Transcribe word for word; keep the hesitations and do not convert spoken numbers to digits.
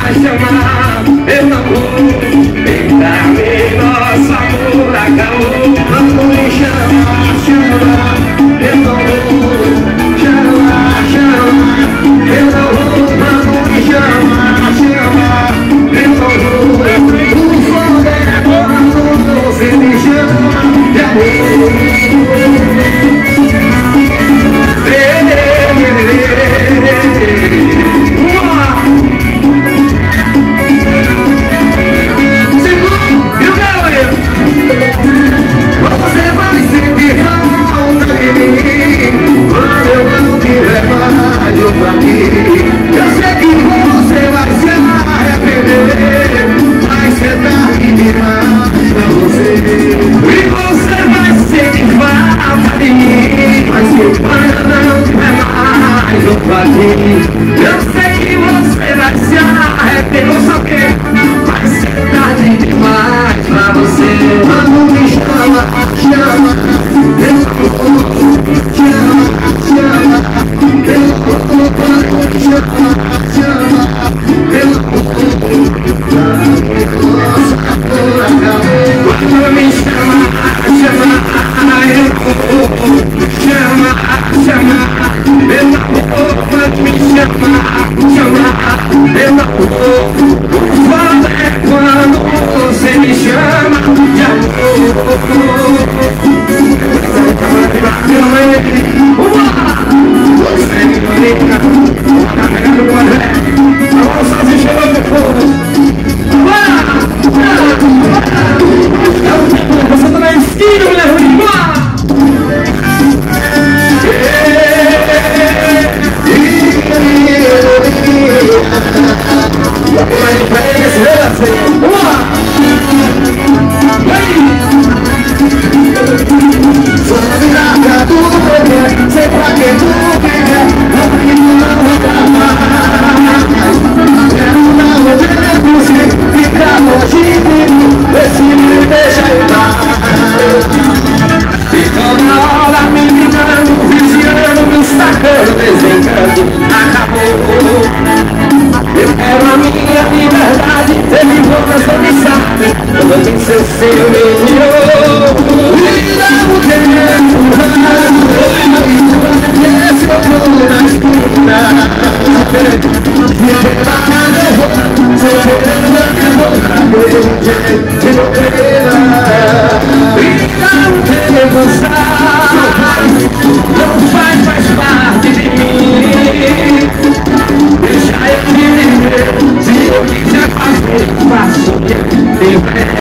chamar, eu não vou tentar ver nosso amor acabou. Vamos me chamar, chamar, eu não vou chamar, chamar, eu não vou. Vamos me chamar, chamar, eu não vou. O fogo é quando você me chama de amor. Eu sei que você vai se arrepender, só que vai ser tarde demais pra você. Quando me chama, chama, eu chama, chama, eu quando me chama, chama, eu quando me chama, chama, eu chama, chama, eu não vou. Quando me chama, chama, eu não vou. Quando é quando você me chama de amor. Você me conecta, tá pegando o quadré. Vamos fazer chamar do fogo. Você tá na esquina, mulher ruim. Fica longe de mim, vê se me deixa ir lá.